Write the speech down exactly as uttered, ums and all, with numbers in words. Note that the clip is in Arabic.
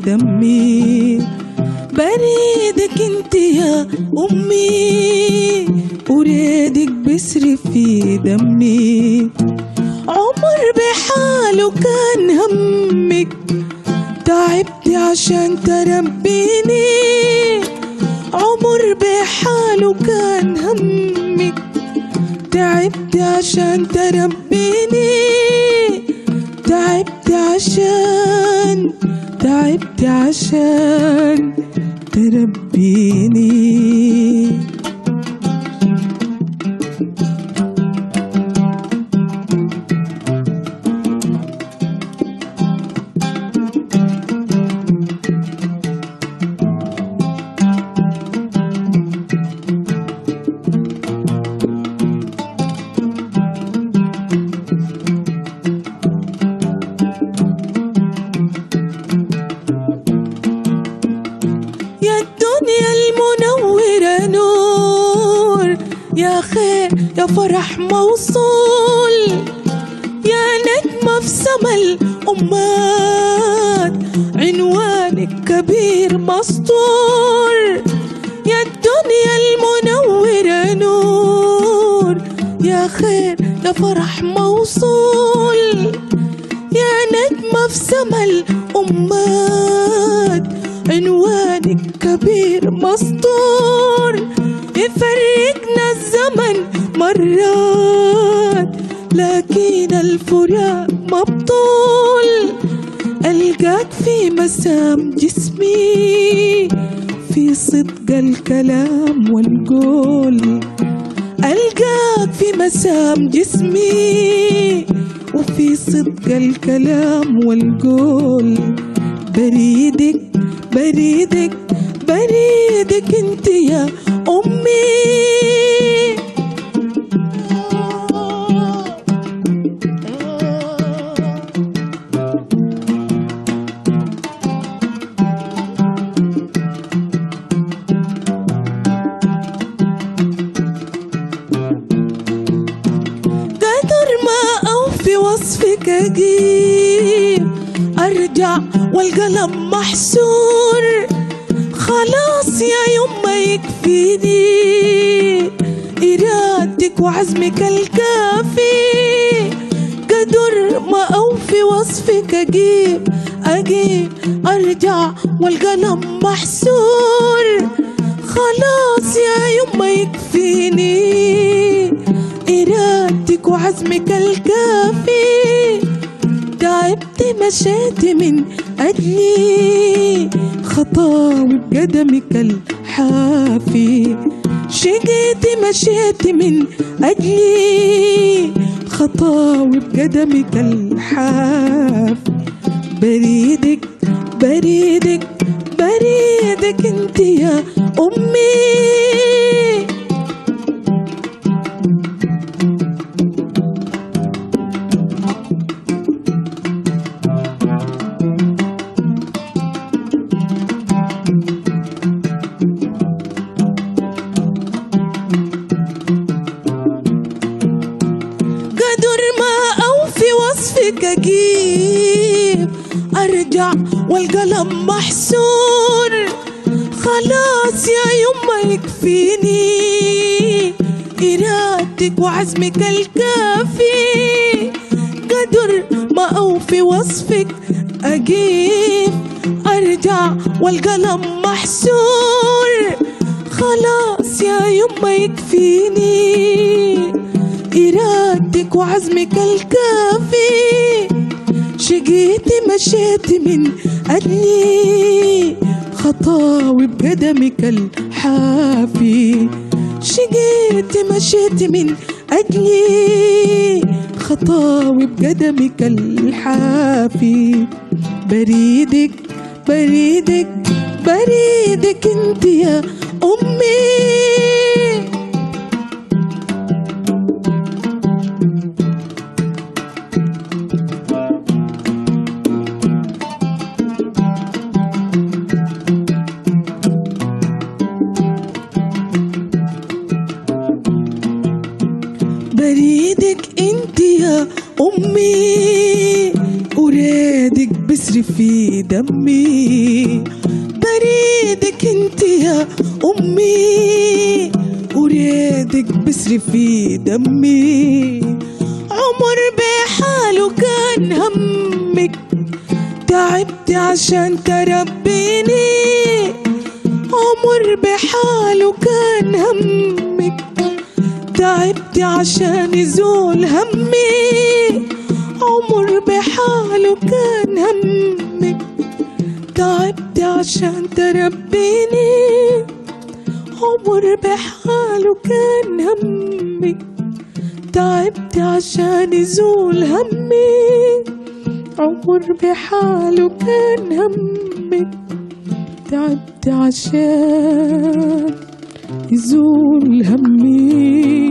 دمي، بريدك انت يا أمي، أريدك بسري في دمي. عمر بحاله كان همك، تعبتي عشان تربيني. عمر بحاله كان همك، تعبتي عشان تربيني. تعبتي عشان تعبتي عشان تربيني. يا خير يا فرح موصول، يا نجمة في سما الأمات، عنوانك كبير مسطور. يا الدنيا المنورة نور، يا خير يا فرح موصول، يا نجمة في سما الأمات، عنوانك كبير مسطور. يفرقنا الزمن مرات، لكن الفراق مبطول. ألقاك في مسام جسمي، في صدق الكلام والقول. ألقاك في مسام جسمي، وفي صدق الكلام والقول. بريدك بريدك بريدك انت يا أمي. قدر ما أوفي وصفك أجيب، أرجع والقلم محسور. خلاص يا يما يكفيني إرادتك وعزمك الكافي. قدر ما أوفي وصفك أجيب أجيب أرجع والقلم محسور. خلاص يا يما يكفيني إرادتك وعزمك الكافي. تعبت مشيت من أجلي، خطاوي بقدمك الحافي. شقيت مشيت من أجلي، خطاوي بقدمك الحافي. بريدك بريدك بريدك انت يا أمي. أجيب أرجع والقلم محسور. خلاص يا يما يكفيني إرادتك وعزمك الكافي. قدر ما أوفي وصفك أجيب أرجع والقلم محسور. خلاص يا يما يكفيني إرادتك وعزمك الكافي. شقيت مشيت من أجلي، خطاوي بقدمك الحافي. شقيت مشيت من أجلي، خطاوي بقدمك الحافي. بريدك بريدك بريدك انت يا أمي. بريدك انت يا أمي، أريدك بس بسري في دمي، بريدك انت يا امي وريدك بسري في دمي. عمر بحاله كان همك، تعبت عشان تربيني. عمر بحاله كان همك، تعبت عشان يزول همي. عمر بحاله كان همك، تعبت عشان تربيني. عمر بحاله كان همك، تعبت عشان يزول همي. عمر بحاله كان همك، تعبت عشان يزول همي.